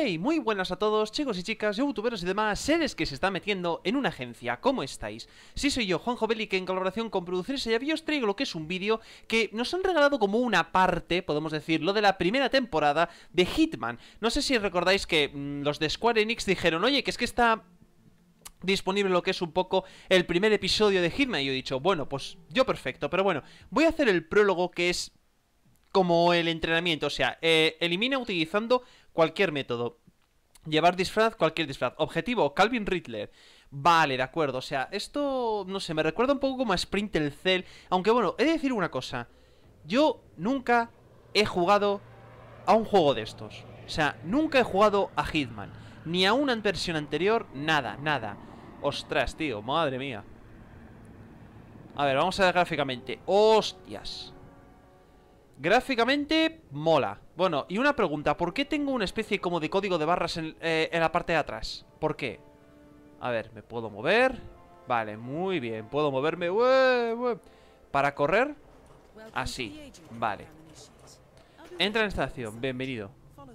Hey, muy buenas a todos, chicos y chicas, youtuberos y demás seres que se están metiendo en una agencia. ¿Cómo estáis? Sí, soy yo, Juanjo Belli, que en colaboración con Producirse ya os traigo lo que es un vídeo que nos han regalado como una parte, podemos decirlo, de la primera temporada de Hitman. No sé si recordáis que los de Square Enix dijeron, oye, que es que está disponible lo que es un poco el primer episodio de Hitman. Y yo he dicho, bueno, pues yo perfecto, pero bueno, voy a hacer el prólogo, que es como el entrenamiento, o sea, elimina utilizando cualquier método. Llevar disfraz, cualquier disfraz. Objetivo, Calvin Riddler. Vale, de acuerdo, o sea, esto, no sé, me recuerda un poco como a Splinter Cell. Aunque bueno, he de decir una cosa. Yo nunca he jugado a un juego de estos. O sea, nunca he jugado a Hitman. Ni a una versión anterior, nada, nada. Ostras, tío, madre mía. A ver, vamos a ver gráficamente. Hostias. Gráficamente, mola. Bueno, y una pregunta, ¿por qué tengo una especie como de código de barras en la parte de atrás? ¿Por qué? A ver, ¿me puedo mover? Vale, muy bien, puedo moverme. Para correr, así, vale. Entra en estación, bienvenido.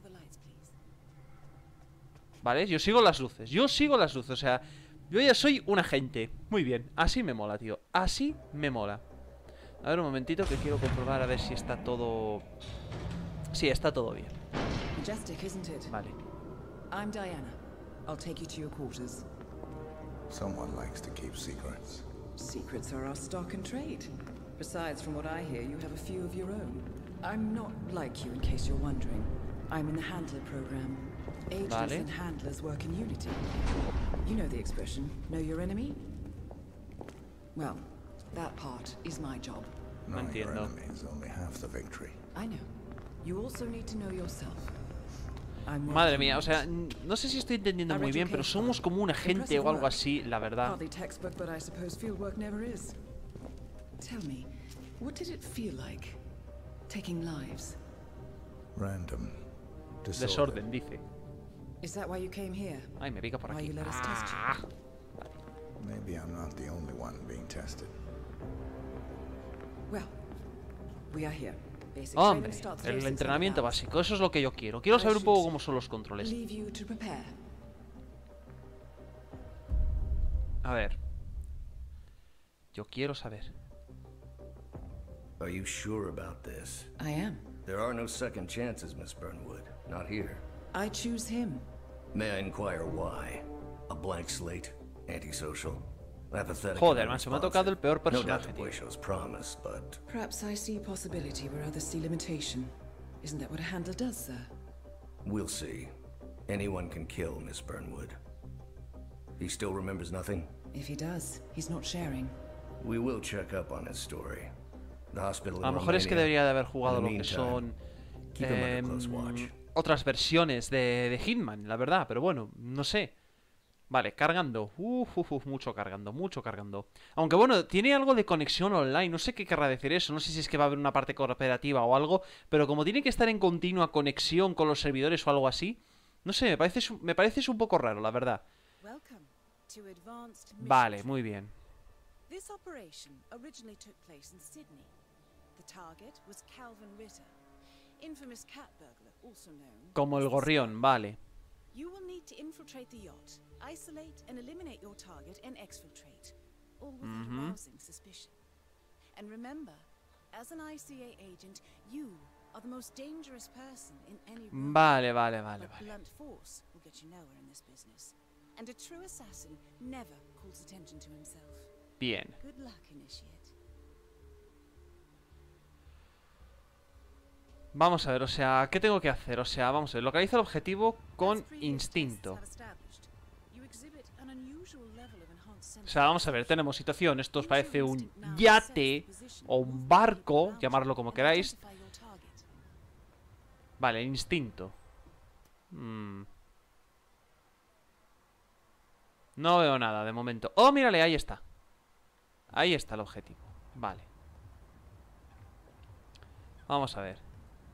Vale, yo sigo las luces, o sea, yo ya soy un agente. Muy bien, así me mola, tío, así me mola. A ver un momentito que quiero comprobar a ver si está todo... Sí, está todo bien. Majestic, isn't it? Vale. I'm Diana. I'll take you to your quarters. Someone likes to keep secrets. Secrets are our stock and trade. Besides, from what I hear, you have a few of your own. I'm not like you, in case you're wondering. I'm in the Handler program. Agents and handlers work in unity. You know the expression, know your enemy? Well, that part is my job. Knowing your enemy is only half the victory. I know. You also need to know yourself. Madre mía, o sea, no sé si estoy entendiendo muy bien, pero somos como un agente o algo así, la verdad. Tell me, what did it feel like taking lives? Random. Desorden, dice. Is that why you came here? Ay, me pica por aquí. Maybe I'm not the only one being tested. Well, we are here. Hombre, el entrenamiento básico, eso es lo que yo quiero. Quiero saber un poco cómo son los controles. A ver. Yo quiero saber. Are you sure about this? I am. There are no second chances, Miss Burnwood. Not here. I choose him. May I inquire why? A blank slate? Antisocial? Joder, man, se me ha tocado el peor personaje, tío. Perhaps I see possibility where others see limitation. Isn't that what a handler does, sir? We'll see. Anyone can kill Miss Burnwood. He still remembers nothing? If he does, he's not sharing. We will check up on his story. The hospital. A lo mejor es que debería de haber jugado lo que son otras versiones de Hitman, la verdad, pero bueno, no sé. Vale, cargando. Mucho cargando, mucho cargando. Aunque bueno, tiene algo de conexión online. No sé qué querrá decir eso. No sé si es que va a haber una parte cooperativa o algo. Pero como tiene que estar en continua conexión con los servidores o algo así, no sé, me parece un poco raro, la verdad. Vale, muy bien. Como el gorrión, vale. You will need to infiltrate the yacht, isolate and eliminate your target, and exfiltrate, all without arousing suspicion. And remember, as an ICA agent, you are the most dangerous person in any room. Vale. Blunt force will get you nowhere in this business. And a true assassin never calls attention to himself. Bien. Good luck, Initiate. Vamos a ver, o sea, ¿qué tengo que hacer? O sea, vamos a ver, localiza el objetivo con instinto. O sea, vamos a ver, tenemos situación. Esto os parece un yate o un barco, llamarlo como queráis. Vale, instinto. No veo nada de momento. Oh, mírale, ahí está. Ahí está el objetivo. Vale. Vamos a ver.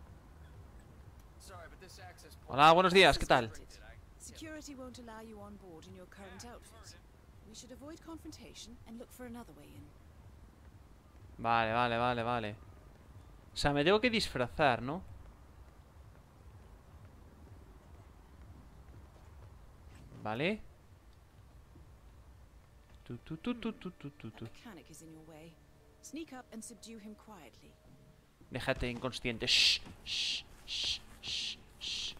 Hola, buenos días, ¿qué tal? Vale. O sea, me tengo que disfrazar, ¿no? Vale. Déjate inconsciente. Shh, shh, shh, shh, shh,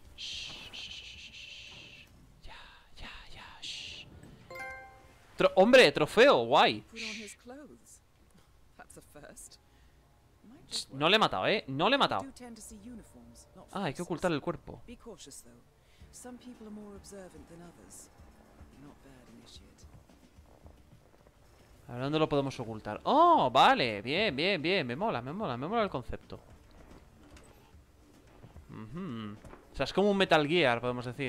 shh. Ya, shh. ¡Hombre, trofeo! ¡Guay! No le he matado, ¿eh? No le he matado. Ah, hay que ocultar el cuerpo. A ver, ¿dónde lo podemos ocultar? ¡Oh! Vale, bien, bien, bien. Me mola el concepto. O sea, es como un Metal Gear, podemos decir.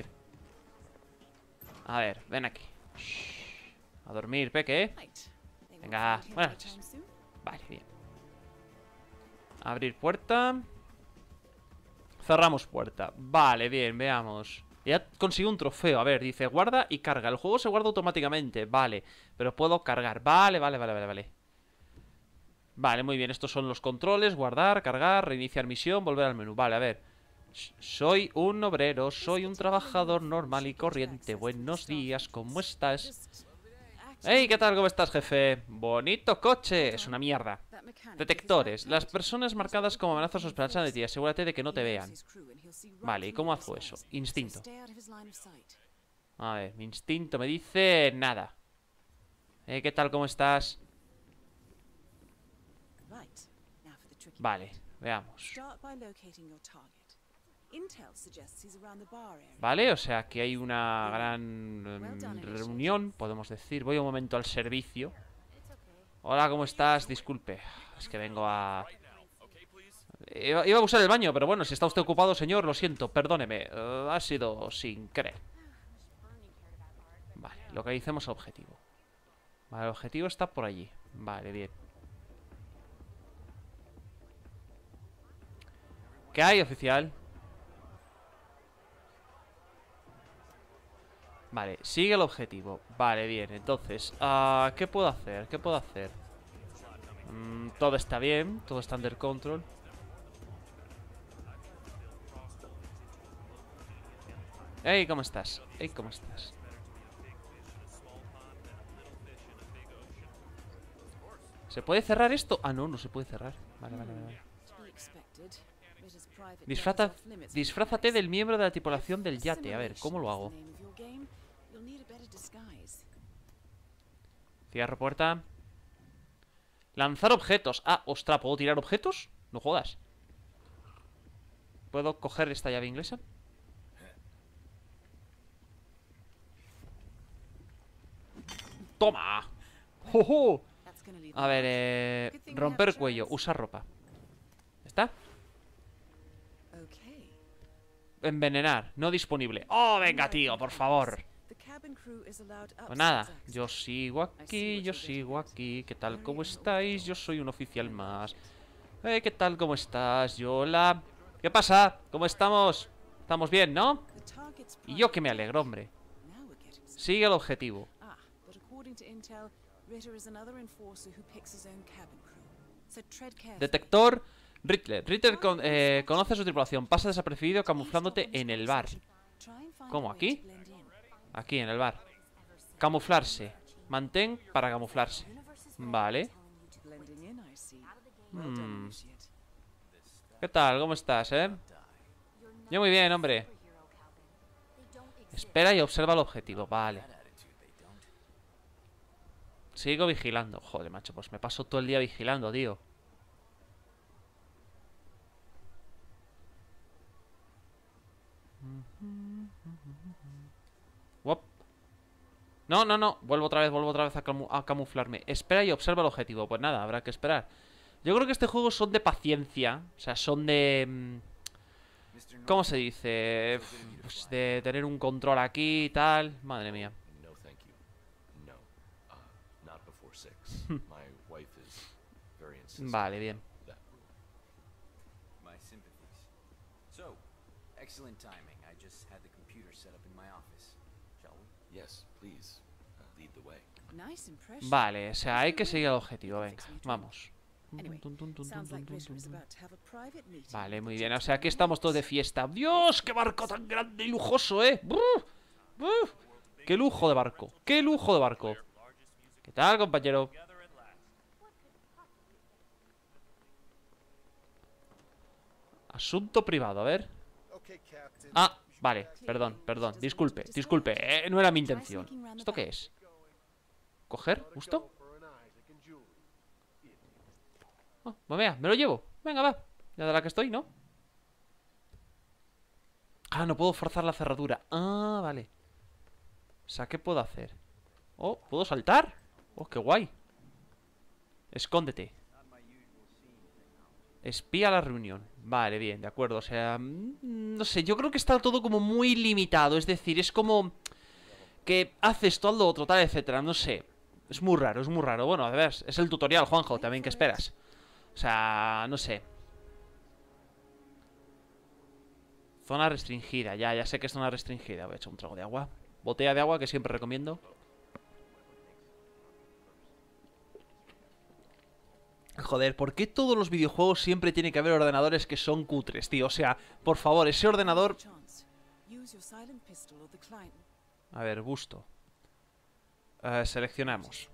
A ver, ven aquí. Shh. A dormir, peque. Venga, buenas noches. Vale, bien. Abrir puerta. Cerramos puerta. Vale, bien, veamos. Ya consigo un trofeo. A ver, dice guarda y carga. El juego se guarda automáticamente. Vale, pero puedo cargar. Vale. Vale, muy bien. Estos son los controles. Guardar, cargar, reiniciar misión, volver al menú. Vale, a ver. Soy un obrero, soy un trabajador normal y corriente. Buenos días, ¿cómo estás? Hey, ¿qué tal? ¿Cómo estás, jefe? Bonito coche. Es una mierda. Detectores. Las personas marcadas como amenazas sospechan de ti. Asegúrate de que no te vean. Vale, ¿y cómo hago eso? Instinto. A ver, mi instinto me dice nada. ¿Qué tal? ¿Cómo estás? Vale, veamos. Vale, o sea que hay una gran reunión, podemos decir. Voy un momento al servicio. Hola, ¿cómo estás? Disculpe, es que vengo a... Iba a usar el baño, pero bueno, si está usted ocupado, señor, lo siento, perdóneme. Ha sido sin querer. Vale, localicemos objetivo. Vale, el objetivo está por allí. Vale, bien. ¿Qué hay, oficial? Vale, sigue el objetivo. Vale, bien, entonces ¿qué puedo hacer? ¿Qué puedo hacer? Todo está bien, todo está under control. Hey, ¿cómo estás? Hey, ¿cómo estás? ¿Se puede cerrar esto? Ah, no, no se puede cerrar. Vale. Disfrázate del miembro de la tripulación del yate. A ver, ¿cómo lo hago? Cierro puerta. Lanzar objetos. Ah, ostras, ¿puedo tirar objetos? No jodas. ¿Puedo coger esta llave inglesa? ¡Toma! ¡Oh! A ver, romper cuello. Usar ropa. ¿Está? Envenenar. No disponible. ¡Oh, venga, tío! Por favor. Pues nada, yo sigo aquí, ¿qué tal? ¿Cómo estáis? Yo soy un oficial más. ¿Qué tal? ¿Cómo estás? Yola. ¿Qué pasa? ¿Cómo estamos? Estamos bien, ¿no? Y yo que me alegro, hombre. Sigue el objetivo. Detector Riddler. Riddler conoce a su tripulación. Pasa desapercibido camuflándote en el bar. ¿Cómo? ¿Aquí? Aquí, en el bar. Camuflarse. Mantén para camuflarse. Vale. ¿Qué tal? ¿Cómo estás, Yo muy bien, hombre. Espera y observa el objetivo. Vale. Sigo vigilando. Joder, macho, pues me paso todo el día vigilando, tío. No. Vuelvo otra vez a camuflarme. Espera y observa el objetivo. Pues nada, habrá que esperar. Yo creo que este juego son de paciencia. O sea, son de... ¿cómo se dice? Pues de tener un control aquí y tal. Madre mía. Vale, bien. Vale, o sea, hay que seguir el objetivo. Venga, vamos. Vale, muy bien. O sea, aquí estamos todos de fiesta. ¡Dios! ¡Qué barco tan grande y lujoso, ¡Qué lujo de barco! ¡Qué lujo de barco! ¿Qué tal, compañero? Asunto privado, a ver. Ah, vale, perdón, disculpe, no era mi intención. ¿Esto qué es? ¿Coger? ¿Justo? Oh, pues venga, me lo llevo. Venga, va. Ya de la que estoy, ¿no? Ah, no puedo forzar la cerradura. Ah, vale. O sea, ¿qué puedo hacer? Oh, ¿puedo saltar? Oh, qué guay. Escóndete. Espía la reunión. Vale, bien, de acuerdo. O sea, no sé, yo creo que está todo como muy limitado. Es decir, es como que haces todo lo otro, tal, etcétera. No sé. Es muy raro, es muy raro. Bueno, a ver, es el tutorial, Juanjo, también, ¿qué esperas? O sea, no sé. Zona restringida, ya sé que es zona restringida. Voy a echar un trago de agua. Botella de agua que siempre recomiendo. Joder, ¿por qué todos los videojuegos siempre tiene que haber ordenadores que son cutres, tío? O sea, por favor, ese ordenador... A ver, busto. Seleccionamos.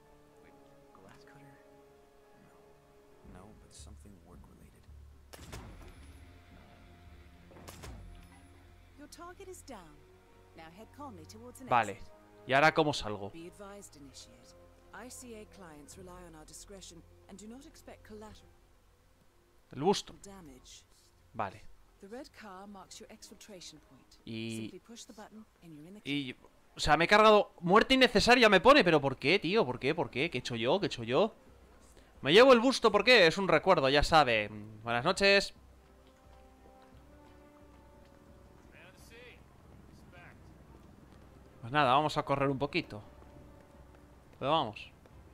Vale. ¿Y ahora cómo salgo? El busto. Vale. O sea, me he cargado... Muerte innecesaria me pone, pero ¿por qué, tío? ¿Por qué? ¿Por qué? ¿Qué he hecho yo? ¿Qué he hecho yo? Me llevo el busto, ¿por qué? Es un recuerdo, ya sabe. Buenas noches. Pues nada, vamos a correr un poquito. Pero vamos.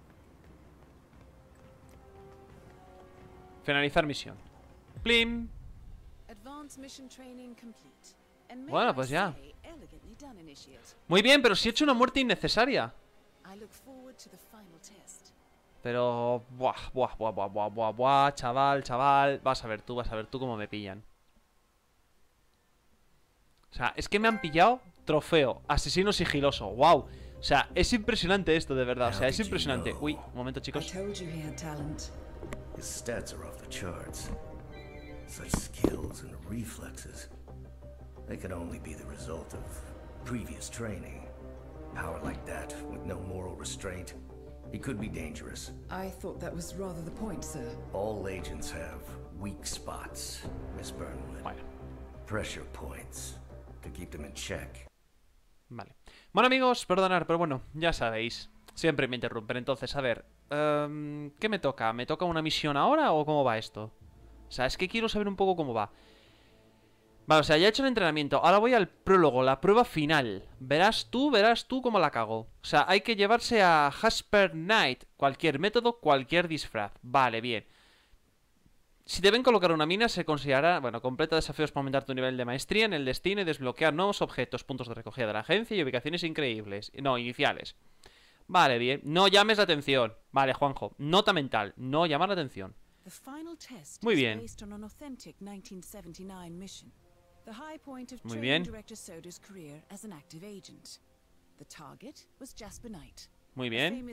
Finalizar misión. Plim. Bueno, pues ya. Muy bien, pero si he hecho una muerte innecesaria. Pero... Buah, chaval. Vas a ver tú cómo me pillan. O sea, es que me han pillado trofeo, asesino sigiloso. Wow. O sea, es impresionante esto, de verdad. O sea, es impresionante. Uy, un momento, chicos. His stats are off the charts. Such skills and reflexes. They could only be the result of previous training. Power like that, with no moral restraint. He could be dangerous. I thought that was rather the point, sir. All agents have weak spots, Miss Burnwood. Bueno. Pressure points to keep them in check. Vale. Bueno, amigos, perdonad, pero bueno, ya sabéis. Siempre me interrumpen. Entonces, a ver, ¿qué me toca? ¿Me toca una misión ahora o cómo va esto? O sea, es que quiero saber un poco cómo va. Vale, o sea, ya he hecho el entrenamiento. Ahora voy al prólogo, la prueba final. Verás tú cómo la cago. O sea, hay que llevarse a Jasper Knight. Cualquier método, cualquier disfraz. Vale, bien. Si deben colocar una mina, se considerará... Bueno, completa desafíos para aumentar tu nivel de maestría en el destino y desbloquear nuevos objetos, puntos de recogida de la agencia y ubicaciones increíbles. No, iniciales. Vale, bien. No llames la atención. Vale, Juanjo. Nota mental. No llamar la atención. Muy bien. Muy bien. Muy bien.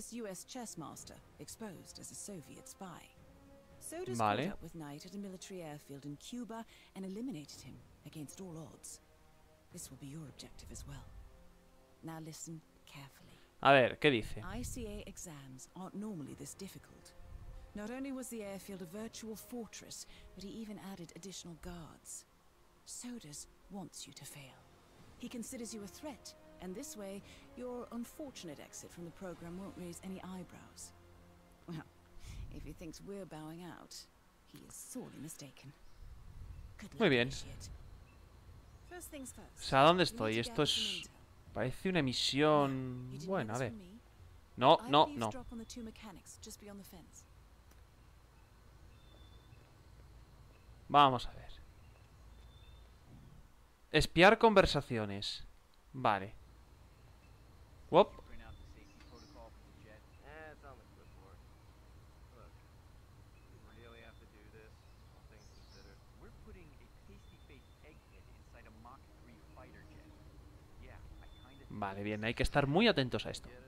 Vale. A ver, ¿qué dice? ICA exams aren't normally this difficult. Not only was the airfield a virtual fortress, but he even added additional guards. Sodas wants you to fail. He considers you a threat, and this way, your unfortunate exit from the program won't raise any eyebrows. Well, if he thinks we're bowing out, he is sorely mistaken. Muy bien. First things first. O sea, ¿dónde estoy? Esto es... Parece una misión... Bueno, a ver. No. Vamos a ver. Espiar conversaciones. Vale. Wop. Vale, bien, hay que estar muy atentos a esto.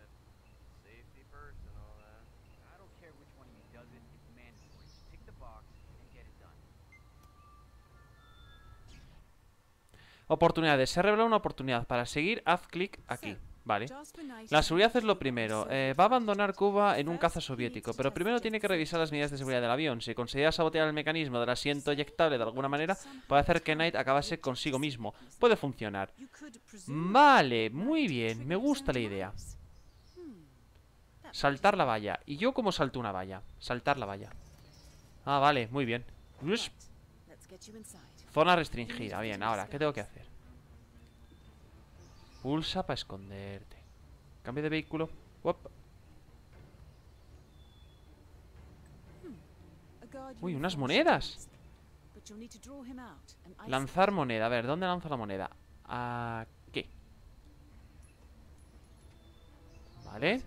Oportunidades. Se ha revelado una oportunidad. Para seguir, haz clic aquí. Vale. La seguridad es lo primero. Va a abandonar Cuba en un caza soviético, pero primero tiene que revisar las medidas de seguridad del avión. Si considera sabotear el mecanismo del asiento eyectable de alguna manera, puede hacer que Knight acabase consigo mismo. Puede funcionar. Vale, muy bien. Me gusta la idea. Saltar la valla. ¿Y yo cómo salto una valla? Saltar la valla. Ah, vale, muy bien. Zona restringida. Bien, ahora, ¿qué tengo que hacer? Pulsa para esconderte. Cambio de vehículo. Uy, unas monedas. Lanzar moneda. A ver, ¿dónde lanzo la moneda? Aquí. Vale.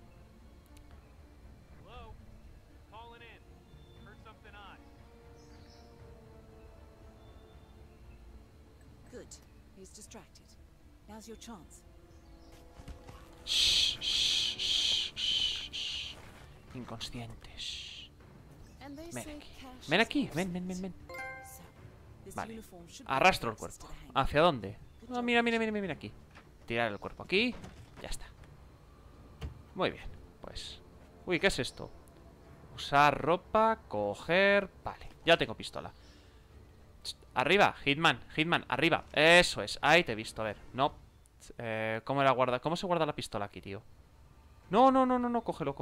Shh, shh, shh, shh. Inconscientes. Ven aquí. Ven aquí. Ven. Vale. Arrastro el cuerpo. ¿Hacia dónde? Ah, mira aquí. Tirar el cuerpo aquí. Ya está. Muy bien. Pues. Uy, ¿qué es esto? Usar ropa. Coger. Vale. Ya tengo pistola. Arriba, Hitman, arriba. Eso es, ahí te he visto, a ver. No. ¿Cómo se guarda la pistola aquí, tío? No, cógelo.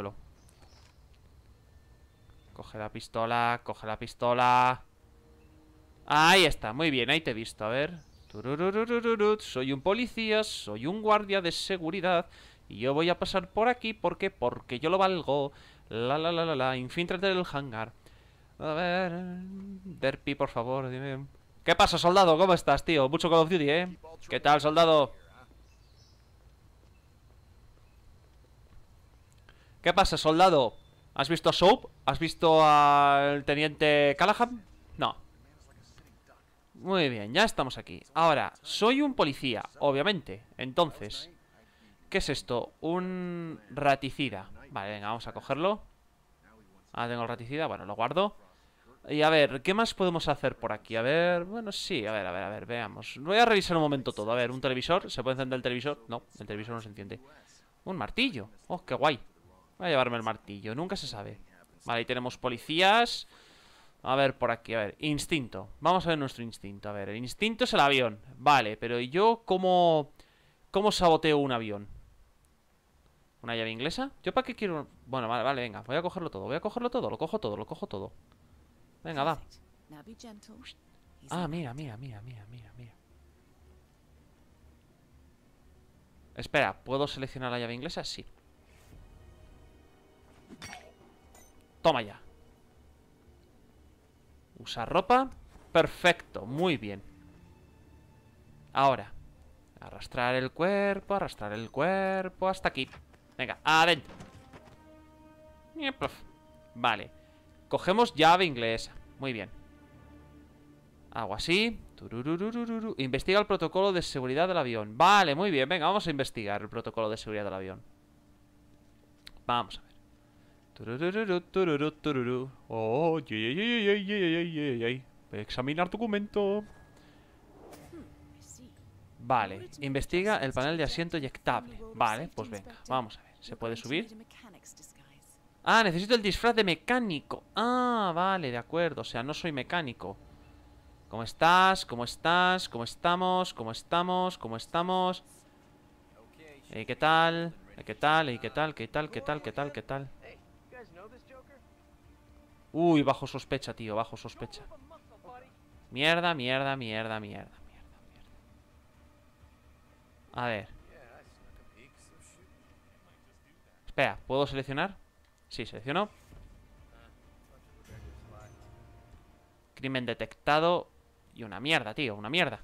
Coge la pistola. Ahí está, muy bien, ahí te he visto, a ver. Soy un policía, soy un guardia de seguridad. Y yo voy a pasar por aquí, ¿por qué? Porque yo lo valgo. Infíltrate del hangar. A ver... Derpy, por favor, dime... ¿Qué pasa, soldado? ¿Cómo estás, tío? Mucho Call of Duty, ¿eh? ¿Qué tal, soldado? ¿Qué pasa, soldado? ¿Has visto a Soap? ¿Has visto al teniente Callahan? No. Muy bien, ya estamos aquí. Ahora, soy un policía, obviamente. Entonces, ¿qué es esto? Un raticida. Vale, venga, vamos a cogerlo. Ah, tengo el raticida, bueno, lo guardo. Y a ver, ¿qué más podemos hacer por aquí? A ver, bueno, sí, a ver, veamos. Voy a revisar un momento todo. A ver, un televisor, ¿se puede encender el televisor? No, el televisor no se enciende. Un martillo, oh, qué guay. Voy a llevarme el martillo, nunca se sabe. Vale, ahí tenemos policías. A ver, por aquí, a ver, instinto. Vamos a ver nuestro instinto, a ver, el instinto es el avión. Vale, pero ¿yo cómo saboteo un avión? ¿Una llave inglesa? ¿Yo para qué quiero? Bueno, vale, venga, voy a cogerlo todo, lo cojo todo. Venga, va. Ah, mira. Espera, ¿puedo seleccionar la llave inglesa? Sí. Toma ya. Usar ropa. Perfecto, muy bien. Ahora, arrastrar el cuerpo hasta aquí. Venga, adentro. Vale. Cogemos llave inglesa. Muy bien. Hago así. Investiga el protocolo de seguridad del avión. Vale, muy bien. Venga, vamos a investigar el protocolo de seguridad del avión. Vamos a ver. Oh, voy a examinar documento. Vale, investiga el panel de asiento eyectable. Vale, pues venga, vamos a ver. ¿Se puede subir? Ah, necesito el disfraz de mecánico. Ah, vale, de acuerdo. O sea, no soy mecánico. ¿Cómo estás? ¿Cómo estamos? ¿Qué tal? ¿Qué tal? Uy, bajo sospecha, tío, bajo sospecha. Mierda. A ver. Espera, ¿puedo seleccionar? Sí, selecciono. Crimen detectado. Y una mierda, tío, una mierda.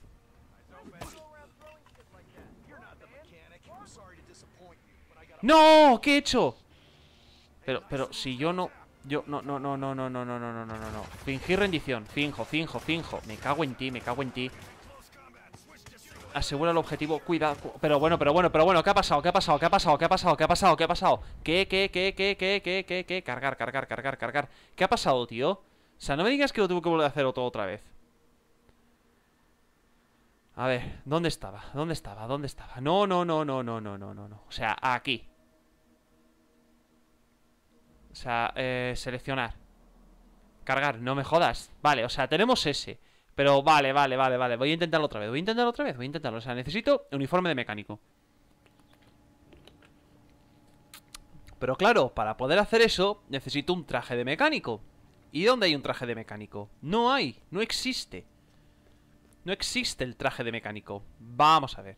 ¡No! ¿Qué he hecho? Pero si yo no... No. Fingir rendición. Finjo. Me cago en ti. Asegura el objetivo. Cuidado. Pero bueno. ¿Qué ha pasado? ¿Qué ha pasado? ¿Qué ha pasado? ¿Qué ha pasado? ¿Qué ha pasado? ¿Qué ha pasado? ¿Qué? Cargar. ¿Qué ha pasado, tío? O sea, no me digas que lo tuve que volver a hacer todo otra vez. A ver, ¿dónde estaba? ¿Dónde estaba? No. O sea, aquí. O sea, seleccionar. Cargar, no me jodas. Vale, o sea, tenemos ese. Pero vale. Voy a intentarlo otra vez. Voy a intentarlo. O sea, necesito uniforme de mecánico. Pero claro, para poder hacer eso, necesito un traje de mecánico. ¿Y dónde hay un traje de mecánico? No hay, no existe. No existe el traje de mecánico. Vamos a ver.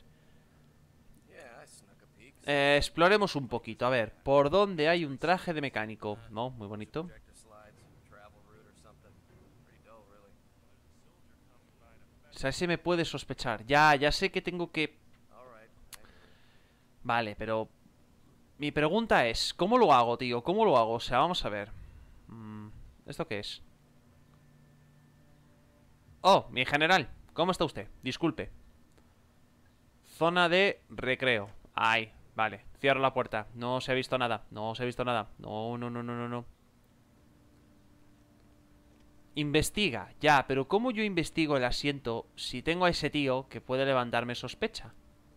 Exploremos un poquito. A ver, ¿por dónde hay un traje de mecánico? No, muy bonito. O sea, ese me puede sospechar. Ya sé que tengo que... Vale, pero... Mi pregunta es, ¿cómo lo hago, tío? ¿Cómo lo hago? O sea, vamos a ver. ¿Esto qué es? Oh, mi general. ¿Cómo está usted? Disculpe. Zona de recreo. Ay, vale. Cierro la puerta. No se ha visto nada. No. Investiga, ya, pero ¿cómo yo investigo el asiento si tengo a ese tío que puede levantarme sospecha?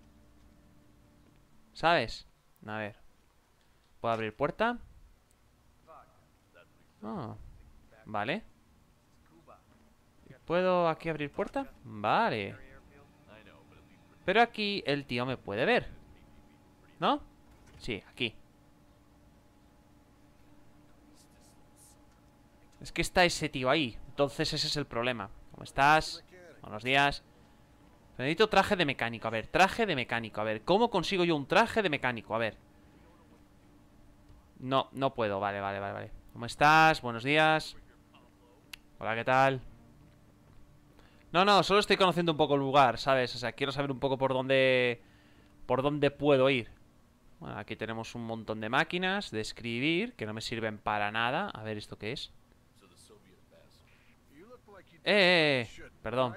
¿Sabes? A ver. ¿Puedo abrir puerta? Ah, vale. ¿Puedo aquí abrir puerta? Vale. Pero aquí el tío me puede ver, ¿no? Sí, aquí. Es que está ese tío ahí. Entonces ese es el problema. ¿Cómo estás? Buenos días. Necesito traje de mecánico. A ver, traje de mecánico. A ver, ¿cómo consigo yo un traje de mecánico? A ver. No puedo. Vale. ¿Cómo estás? Buenos días. Hola, ¿qué tal? No, solo estoy conociendo un poco el lugar, ¿sabes? O sea, quiero saber un poco por dónde puedo ir. Bueno, aquí tenemos un montón de máquinas de escribir que no me sirven para nada. A ver, ¿esto qué es? Perdón.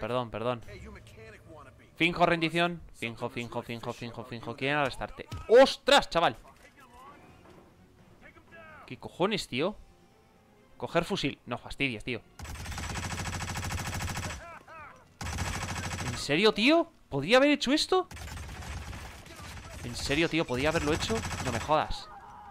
Finjo rendición. Finjo. Quieren arrestarte. ¡Ostras, chaval! ¿Qué cojones, tío? Coger fusil. No fastidies, tío. ¿En serio, tío? ¿Podría haber hecho esto? ¿En serio, tío? ¿Podría haberlo hecho? No me jodas.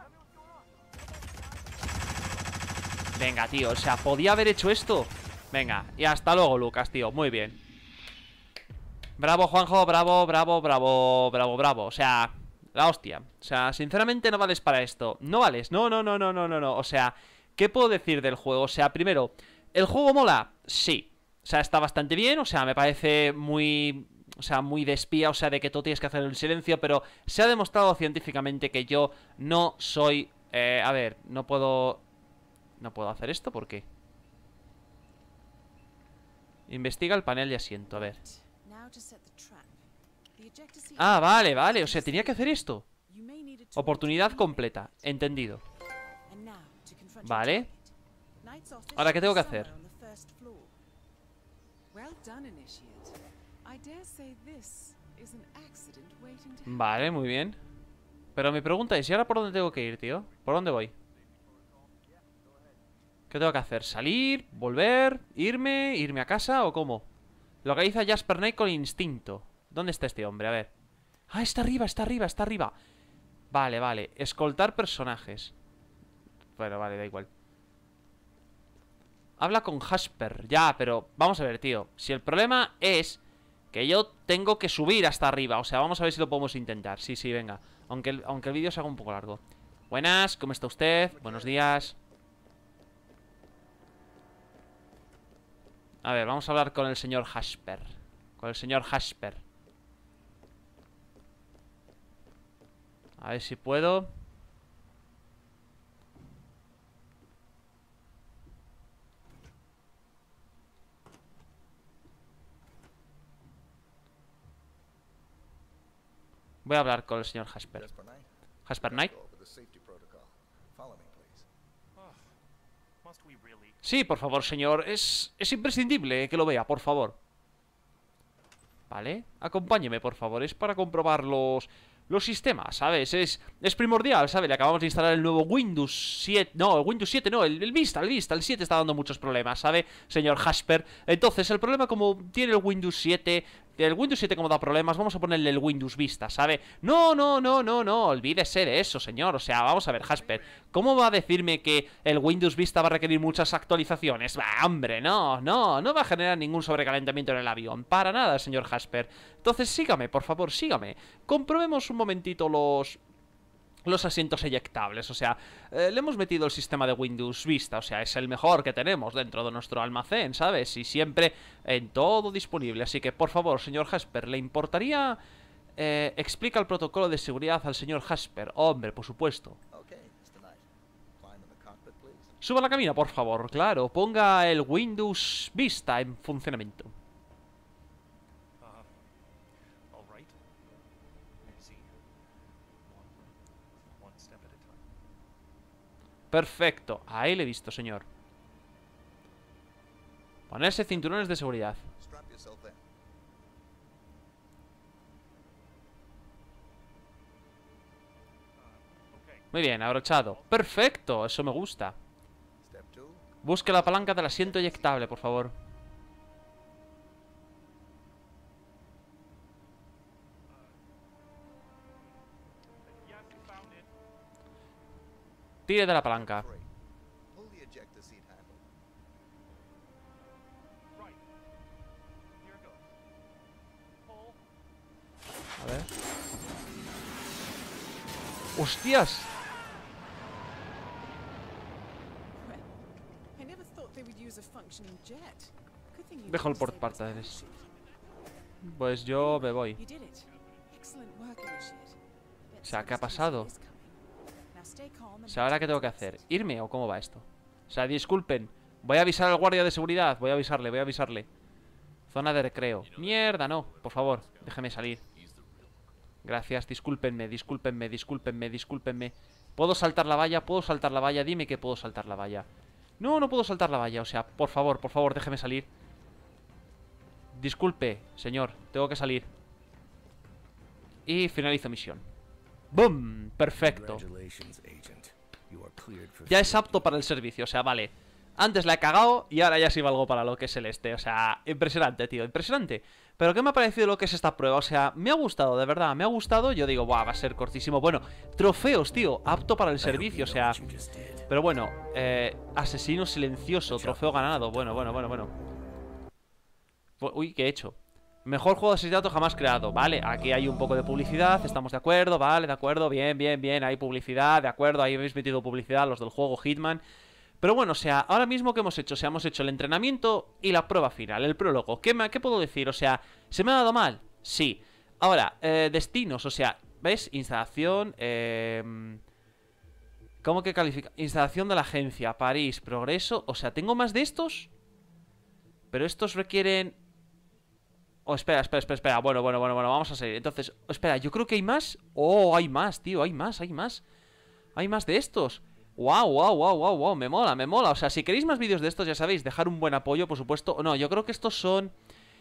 Venga, tío, o sea, ¿podía haber hecho esto? Venga, y hasta luego, Lucas, tío, muy bien. Bravo, Juanjo, bravo. O sea, la hostia. O sea, sinceramente no vales para esto. No vales, no. O sea, ¿qué puedo decir del juego? O sea, primero, ¿el juego mola? Sí. O sea, está bastante bien, o sea, me parece muy... O sea, muy de espía, o sea, de que tú tienes que hacer el silencio. Pero se ha demostrado científicamente que yo no soy... a ver, no puedo hacer esto, ¿por qué? Investiga el panel de asiento, a ver. Ah, vale, o sea, tenía que hacer esto. Oportunidad completa, entendido. Vale. Ahora, ¿qué tengo que hacer? Vale, muy bien. Pero mi pregunta es, ¿y ahora por dónde tengo que ir, tío? ¿Por dónde voy? ¿Qué tengo que hacer? ¿Salir? ¿Volver? ¿Irme a casa o cómo? Localiza Jasper Knight con instinto. ¿Dónde está este hombre? A ver. Ah, está arriba. Vale. Escoltar personajes. Bueno, vale, da igual. Habla con Jasper. Ya, pero vamos a ver, tío. Si el problema es que yo tengo que subir hasta arriba. O sea, vamos a ver si lo podemos intentar. Sí, venga. Aunque el vídeo se haga un poco largo. Buenas, ¿cómo está usted? Buenos días. A ver, vamos a hablar con el señor Jasper. A ver si puedo. Voy a hablar con el señor Jasper. Jasper Knight. Sí, por favor, señor. Es imprescindible que lo vea, por favor. Vale, acompáñeme, por favor. Es para comprobar los sistemas, ¿sabes? Es primordial, ¿sabes? Le acabamos de instalar el nuevo Windows 7. No, el Windows 7 no, el Vista. El 7 está dando muchos problemas, ¿sabe? Señor Jasper. Entonces, el problema como tiene el Windows 7... El Windows 7 como da problemas, vamos a ponerle el Windows Vista, ¿sabe? No, olvídese de eso, señor. O sea, vamos a ver, Jasper, ¿cómo va a decirme que el Windows Vista va a requerir muchas actualizaciones? Va, hombre, no va a generar ningún sobrecalentamiento en el avión. Para nada, señor Jasper. Entonces, sígame, por favor, sígame. Comprobemos un momentito los asientos eyectables, o sea, le hemos metido el sistema de Windows Vista, o sea, es el mejor que tenemos dentro de nuestro almacén, ¿sabes? Y siempre en todo disponible, así que, por favor, señor Jasper, ¿le importaría explica el protocolo de seguridad al señor Jasper? Hombre, por supuesto. Suba a la cabina, por favor, claro, ponga el Windows Vista en funcionamiento. Perfecto, ahí le he visto, señor. Ponerse cinturones de seguridad. Muy bien, abrochado. Perfecto, eso me gusta. Busque la palanca del asiento eyectable, por favor. Tire de la palanca. A ver. ¡Hostias! Dejo el portapapeles. Pues yo me voy. O sea, ¿qué ha pasado? O sea, ¿ahora qué tengo que hacer? ¿Irme o cómo va esto? O sea, disculpen. Voy a avisar al guardia de seguridad. Voy a avisarle. Zona de recreo. Mierda, no. Por favor, déjeme salir. Gracias, discúlpenme. ¿Puedo saltar la valla? Dime que puedo saltar la valla. No puedo saltar la valla. O sea, por favor, déjeme salir. Disculpe, señor. Tengo que salir. Y finalizo misión. ¡Bum! Perfecto. Ya es apto para el servicio, o sea, vale. Antes la he cagado y ahora ya sí valgo para lo que es el este. O sea, impresionante, tío, impresionante. Pero ¿qué me ha parecido lo que es esta prueba? O sea, me ha gustado, de verdad, me ha gustado. Yo digo, buah, va a ser cortísimo. Bueno, trofeos, tío, apto para el servicio, o sea. Pero bueno, asesino silencioso, trofeo ganado. Bueno. Uy, ¿qué he hecho? Mejor juego de asesinato jamás creado. Vale, aquí hay un poco de publicidad. Estamos de acuerdo, vale, de acuerdo. Bien, hay publicidad, de acuerdo. Ahí habéis metido publicidad, los del juego Hitman. Pero bueno, o sea, ahora mismo ¿qué hemos hecho? O sea, hemos hecho el entrenamiento y la prueba final, el prólogo. ¿Qué puedo decir? O sea, ¿se me ha dado mal? Sí. Ahora, destinos, o sea, ¿ves? Instalación, ¿cómo que califica? Instalación de la agencia, París, progreso. O sea, ¿tengo más de estos? Pero estos requieren... Oh, espera. Bueno, vamos a seguir. Entonces, espera, yo creo que hay más. Oh, hay más, tío, hay más. Hay más de estos. Wow, me mola. O sea, si queréis más vídeos de estos, ya sabéis, dejar un buen apoyo, por supuesto. No, yo creo que estos son...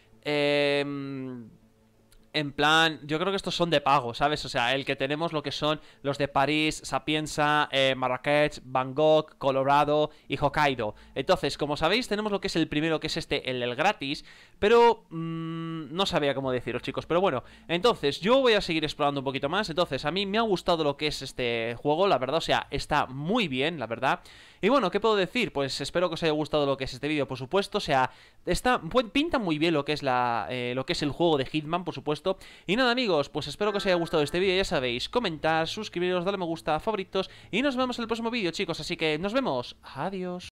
En plan, yo creo que estos son de pago, ¿sabes? O sea, el que tenemos lo que son los de París, Sapienza, Marrakech, Bangkok, Colorado y Hokkaido. Entonces, como sabéis, tenemos lo que es el primero, que es este, el gratis. Pero no sabía cómo deciros, chicos. Pero bueno, entonces, yo voy a seguir explorando un poquito más. Entonces, a mí me ha gustado lo que es este juego, la verdad. O sea, está muy bien, la verdad. Y bueno, ¿qué puedo decir? Pues espero que os haya gustado lo que es este vídeo, por supuesto. O sea, pinta muy bien lo que es el juego de Hitman, por supuesto. Y nada, amigos, pues espero que os haya gustado este vídeo. Ya sabéis, comentar, suscribiros, darle me gusta, favoritos. Y nos vemos en el próximo vídeo, chicos. Así que nos vemos. Adiós.